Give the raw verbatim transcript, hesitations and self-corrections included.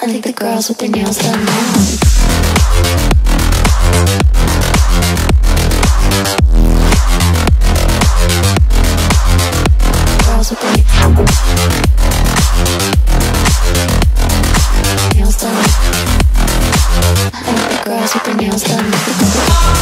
I think the girls with their nails done now. Girls with their nails done. I think the girls with their nails done.